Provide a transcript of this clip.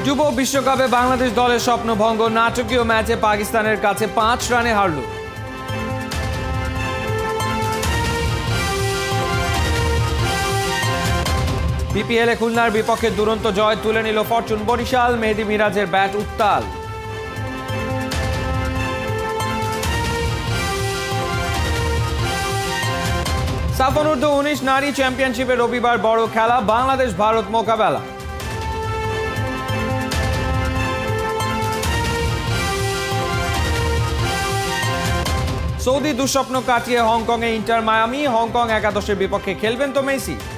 যুব বিশ্বকাপে বাংলাদেশ দলের স্বপ্নভঙ্গ নাটকীয় ম্যাচে পাকিস্তানের কাছে 5 রানে হারল। বিপিএলে খুলনার বিপক্ষে দুরন্ত জয় তুলে নিল ফরচুন বরিশাল, মেহেদী মিরাজের ব্যাট উত্তাল। সাফ অনূর্ধ্ব 19 নারী চ্যাম্পিয়নশিপে রবিবার বড় খেলা, বাংলাদেশ ভারত মোকাবেলা। সৌদি দুঃস্বপ্ন কাটিয়ে হংকংয়ে ইন্টার মায়ামি, হংকং একাদশের বিপক্ষে খেলবেন তো মেসি।